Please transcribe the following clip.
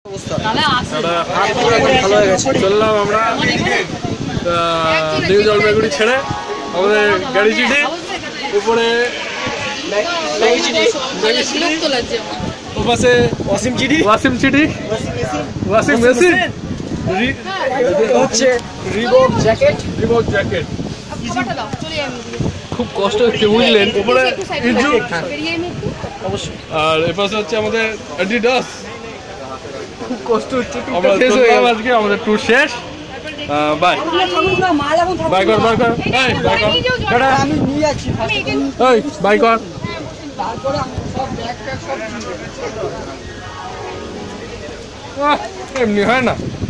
চললাম আমরা নিউ জলপাইগুড়ি ছেড়ে আমাদের গাড়ি চিঠি উপরে ওপাশে ওয়াসিম চিঠি ওয়াসিম মেশিন হচ্ছে রিবক জ্যাকেট খুব কষ্ট হচ্ছে বুঝলেন উপরে আর এপাশে হচ্ছে আমাদের অ্যাডিডাস খুব কষ্ট হচ্ছে আজকে আমাদের ট্যুর শেষ বাই বাই কর বাই কর এমনি হয় না।